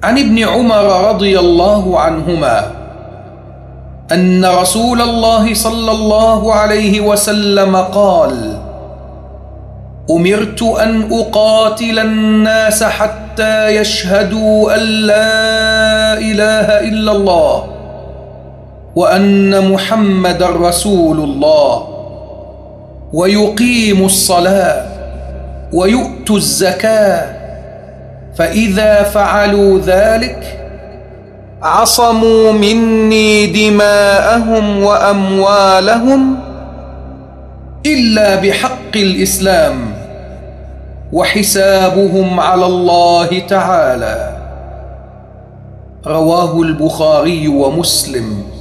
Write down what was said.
عن ابن عمر رضي الله عنهما أن رسول الله صلى الله عليه وسلم قال: أمرت أن أقاتل الناس حتى يشهدوا أن لا إله إلا الله وأن محمدا رسول الله ويقيموا الصلاة ويؤتوا الزكاة، فإذا فعلوا ذلك عصموا مني دماءهم وأموالهم إلا بحق الإسلام وحسابهم على الله تعالى. رواه البخاري ومسلم.